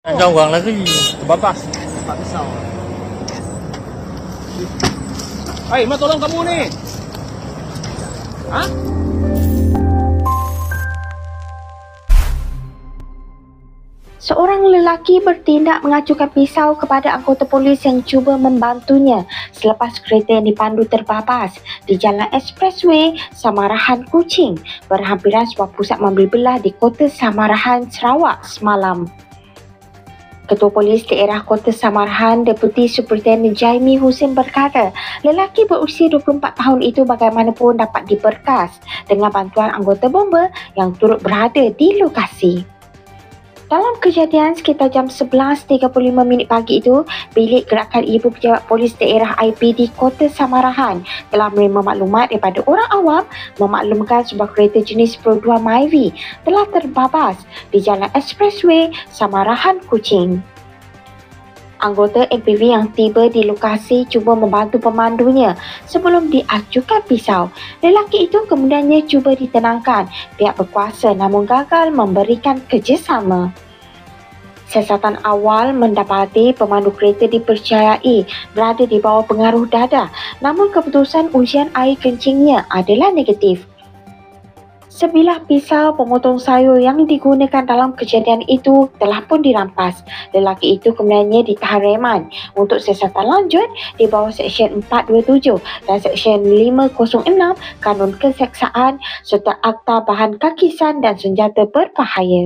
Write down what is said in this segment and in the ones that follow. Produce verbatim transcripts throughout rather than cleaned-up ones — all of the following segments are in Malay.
Anh Rau Hoàng là cái gì? Bapas. Tak pisau. Hei, Ma tolong kamu nih. Hah? Seorang lelaki bertindak mengacukan pisau kepada anggota polis yang cuba membantunya selepas kereta yang dipandu terbabas di Jalan Expressway Samarahan, Kuching, berhampiran sebuah pusat membeli belah di Kota Samarahan, Sarawak semalam. Ketua Polis Daerah Kota Samarahan, Deputi Superintendent Jaimi Hussein berkata, lelaki berusia dua puluh empat tahun itu bagaimanapun dapat diberkas dengan bantuan anggota bomba yang turut berada di lokasi. Dalam kejadian sekitar jam sebelas tiga puluh lima minit pagi itu, Bilik Gerakan Ibu Pejabat Polis Daerah I P D Kota Samarahan telah menerima maklumat daripada orang awam memaklumkan sebuah kereta jenis Pro dua Myvi telah terbabas di Jalan Expressway Samarahan, Kuching. Anggota M P V yang tiba di lokasi cuba membantu pemandunya sebelum diacukan pisau. Lelaki itu kemudiannya cuba ditenangkan pihak berkuasa namun gagal memberikan kerjasama. Siasatan awal mendapati pemandu kereta dipercayai berada di bawah pengaruh dadah, namun keputusan ujian air kencingnya adalah negatif. Sebilah pisau pemotong sayur yang digunakan dalam kejadian itu telah pun dirampas. Lelaki itu kemudiannya ditahan reman untuk siasatan lanjut di bawah Seksyen empat dua tujuh dan Seksyen lima kosong enam Kanun Keseksaan serta Akta Bahan Kakisan dan Senjata Berbahaya.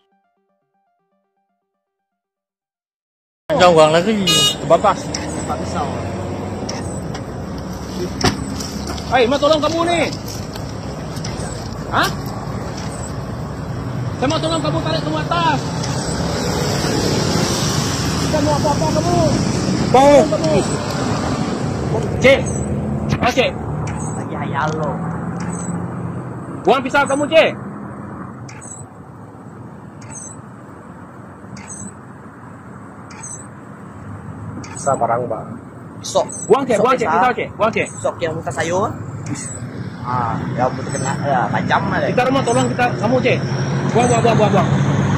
Anh Rau Hoàng là cái gì? Bapas. Tak pisau. Hei, Ma tolong kamu nih. Hah? Saya mau tolong kamu tarik semua atas. Kita mau apa-apa kamu? Mau. Kamu. Cik. Oh, Cik. Ya, ya Allah. Buang pisau kamu, Cik. Pisau barang bang. Sok. Buang, Cik. Buang, Cik. Pisau, Cik. Buang, Cik. Sok yang muka sayur. Ah, ya betul kena ya, tajam lah. Kita rumah tolong kita kamu, Cik. Buang, buang, buang, buang, buang.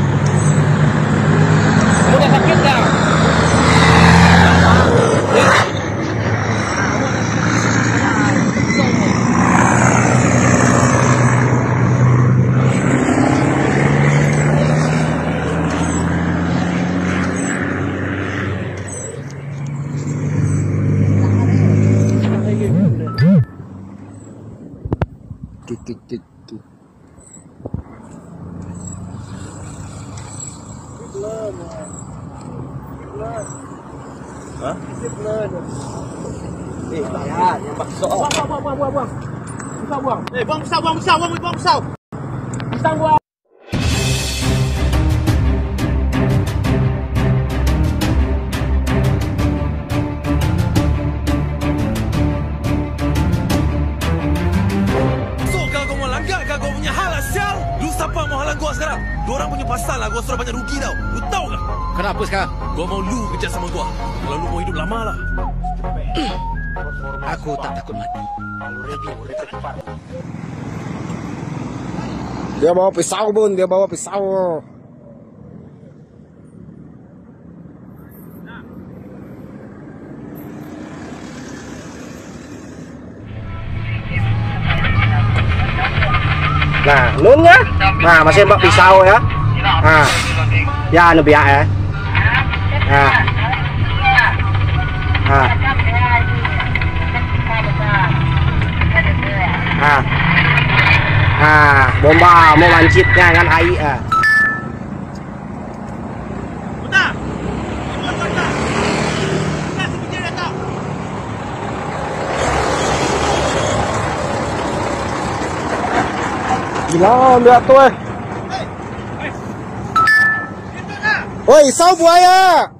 Kamu dah sakit dah. Hah? Eh, tak ya, yang bakso. Buang, buang, buang, buang, buang, buang. Pisau buang. Eh, buang pisau, buang pisau, buang, buang pisau. Pisau buang. Kau punya hal sial. Lu siapa mau halang gua sekarang? Diorang punya pasal lah, gua suruh banyak rugi tau. Lu tahu kan? Kenapa sekarang? Gua mau lu kerja sama gua. Kalau lu mau hidup lama lah. Aku tak takut mati. Dia bawa pisau bun, dia bawa pisau. Nah, nun ya. Nah, masih bawa pisau ya. Nah, ya anu biak ya. Nah. Nah. Nah. Nah, bomba mau mancitnya kan air ah. Gila, lihat tuh eh. Woi, pisau buaya.